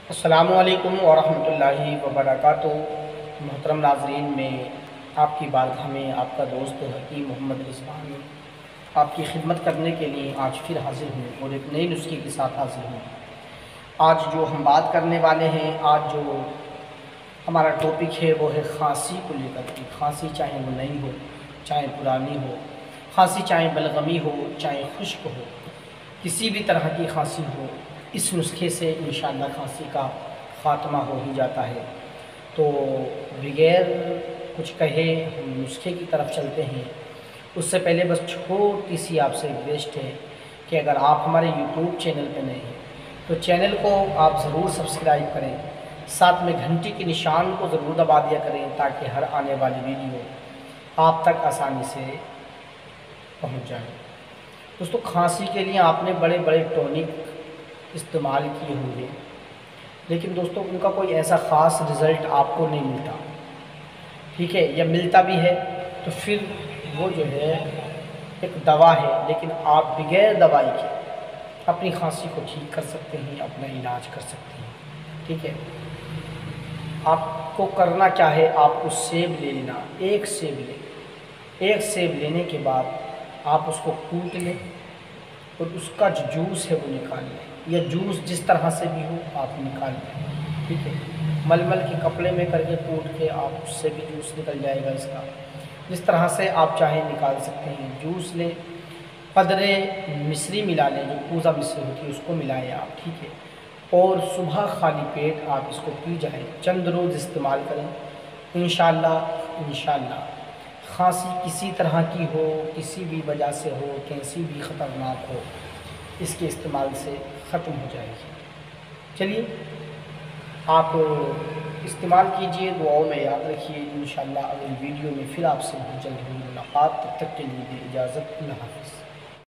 السلام علیکم ورحمۃ اللہ وبرکاتہ۔ محترم ناظرین، میں آپ کی بارگاہ میں آپ کا دوست حکیم محمد رضوان آپ کی خدمت کرنے کے لیے آج پھر حاضر ہوں اور ایک نئی نسخے کے ساتھ حاضر ہوں۔ آج جو ہم بات کرنے والے ہیں، آج جو ہمارا ٹاپک ہے وہ ہے کھانسی کو لے کر کے۔ کھانسی چاہے وہ نئی ہو، چاہے پرانی ہو، کھانسی چاہے بلغمی ہو، چاہے خشک ہو، کسی بھی طرح کی کھانسی ہو، اس نسخے سے انشاءاللہ کھانسی کا خاتمہ ہو ہی جاتا ہے۔ تو بغیر کچھ کہے ہم نسخے کی طرف چلتے ہیں۔ اس سے پہلے بس چھوٹی سی آپ سے ریکویسٹ ہے کہ اگر آپ ہمارے یوٹیوب چینل پہ نئے ہیں تو چینل کو آپ ضرور سبسکرائب کریں، ساتھ میں گھنٹی کے نشان کو ضرور دبا دیا کریں تاکہ ہر آنے والی ویڈیو آپ تک آسانی سے پہنچ جائے۔ دوستو، کھانسی کے لیے آپ نے بڑے بڑے ٹونک استعمال کیے ہوں گے، لیکن دوستو ان کا کوئی ایسا خاص رزلٹ آپ کو نہیں ملتا، ٹھیک ہے؟ یا ملتا بھی ہے تو پھر وہ جو ہے ایک دوا ہے، لیکن آپ بغیر دوائی کے اپنی کھانسی کو ٹھیک کر سکتے ہیں، اپنا علاج کر سکتے ہیں، ٹھیک ہے؟ آپ کو کرنا کیا ہے، آپ کو سیب لے لینا، ایک سیب لیں۔ ایک سیب لینے کے بعد آپ اس کو کوٹ لیں اور اس کا جو جوس ہے وہ نکال لیں، یا جوس جس طرح سے بھی ہو آپ نکال لیں، ٹھیک ہے؟ مل مل کے کپڑے میں کر کے کوٹ کے آپ اس سے بھی جوس نکل جائے گا اس کا، جس طرح سے آپ چاہیں نکال سکتے ہیں۔ جوس لیں، قدرے مصری ملا لیں، جو کوزہ مصری ہوتی ہے اس کو ملائیں آپ، ٹھیک ہے؟ اور صبح خالی پیٹ آپ اس کو پی جائیں، چند روز استعمال کریں، انشاءاللہ کھانسی کسی طرح کی ہو، کسی بھی وجہ سے ہو، کیسی بھی خطرناک ہو، اس کے استعمال سے ختم ہو جائے گی۔ چلیے، آپ استعمال کیجئے، دعاؤں میں یاد رکھیے۔ انشاءاللہ اگلی ویڈیو میں پھر آپ سے بہت جلد ہوگی ملاقات، تب تک کے لیے دے اجازت، اللہ حافظ۔